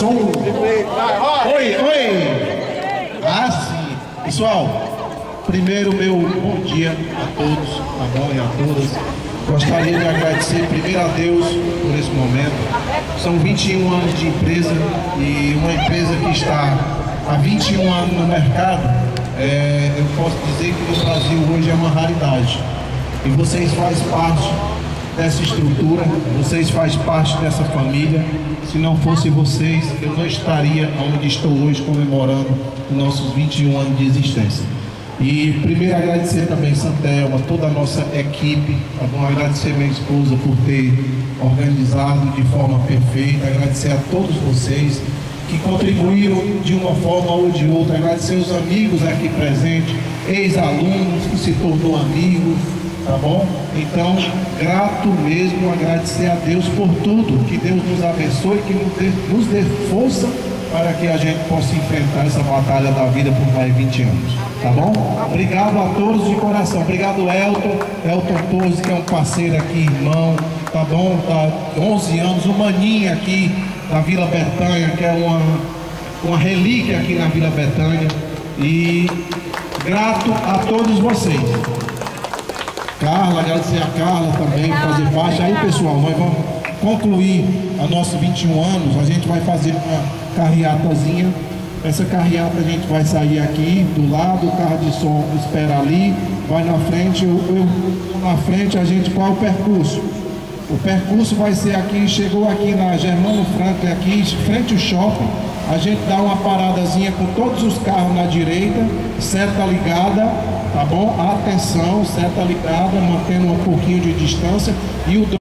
som. Oi, oi. Ah, sim. Pessoal, primeiro meu bom dia a todos, tá bom? E a todas. Gostaria de agradecer primeiro a Deus por esse momento. São 21 anos de empresa e uma empresa que está há 21 anos no mercado. Eu posso dizer que no Brasil hoje é uma raridade. E vocês fazem parte dessa estrutura, vocês fazem parte dessa família. Se não fosse vocês, eu não estaria onde estou hoje comemorando os nossos 21 anos de existência. E primeiro agradecer também Santelma, toda a nossa equipe, tá bom? Agradecer minha esposa por ter organizado de forma perfeita, agradecer a todos vocês que contribuíram de uma forma ou de outra, agradecer os amigos aqui presentes, ex-alunos que se tornou amigo, tá bom? Então, grato mesmo, agradecer a Deus por tudo, que Deus nos abençoe, que nos dê força para que a gente possa enfrentar essa batalha da vida por mais 20 anos, tá bom? Obrigado a todos de coração, obrigado Elton Torres, que é um parceiro aqui, irmão, tá bom? Tá 11 anos, o Maninha aqui da Vila Betânia, que é uma relíquia aqui na Vila Betânia, e grato a todos vocês. Carla, agradecer a Carla também por fazer parte. Aí, pessoal, nós vamos concluir a nossos 21 anos, a gente vai fazer uma carreatazinha. Essa carreata a gente vai sair aqui do lado, o carro de som espera ali, vai na frente, eu na frente, a gente, qual é o percurso? O percurso vai ser aqui, chegou aqui na Germano Franklin, aqui, frente ao shopping, a gente dá uma paradazinha com todos os carros na direita, seta ligada, tá bom? Atenção, seta ligada, mantendo um pouquinho de distância, e o